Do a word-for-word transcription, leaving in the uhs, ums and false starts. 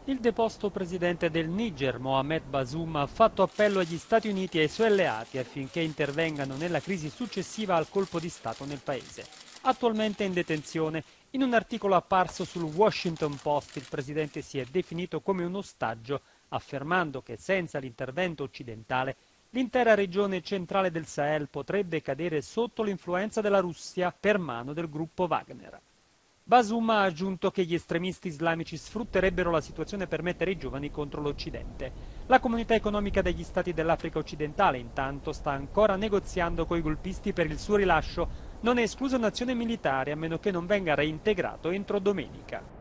Il deposto presidente del Niger, Mohamed Bazoum, ha fatto appello agli Stati Uniti e ai suoi alleati affinché intervengano nella crisi successiva al colpo di Stato nel paese. Attualmente in detenzione, in un articolo apparso sul Washington Post il presidente si è definito come un ostaggio, affermando che senza l'intervento occidentale l'intera regione centrale del Sahel potrebbe cadere sotto l'influenza della Russia per mano del gruppo Wagner. Bazoum ha aggiunto che gli estremisti islamici sfrutterebbero la situazione per mettere i giovani contro l'Occidente. La comunità economica degli stati dell'Africa occidentale intanto sta ancora negoziando coi golpisti per il suo rilascio. Non è esclusa un'azione militare a meno che non venga reintegrato entro domenica.